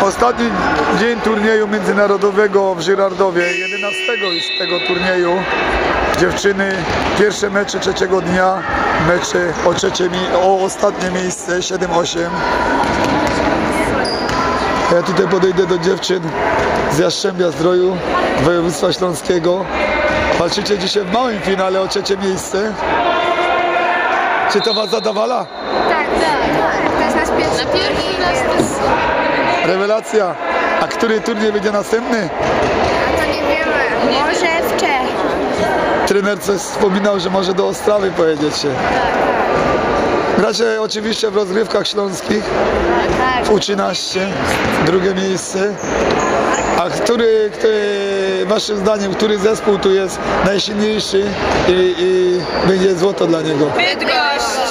Ostatni dzień turnieju międzynarodowego w Żyrardowie, 11 już tego turnieju. Dziewczyny, pierwsze mecze trzeciego dnia, mecze o ostatnie miejsce, 7-8. Ja tutaj podejdę do dziewczyn z Jastrzębia-Zdroju, województwa śląskiego. Walczycie dzisiaj w małym finale o trzecie miejsce. Czy to was zadawala? Tak. To jest nasz pierwszy turniej. Rewelacja. A który turniej będzie następny? A to nie wiemy. Może w Czech. Trener coś wspominał, że może do Ostrawy pojedziecie. Gracie oczywiście w rozgrywkach śląskich, w U13, drugie miejsce. A waszym zdaniem, który zespół tu jest najsilniejszy i będzie złoto dla niego? Bydgoszcz.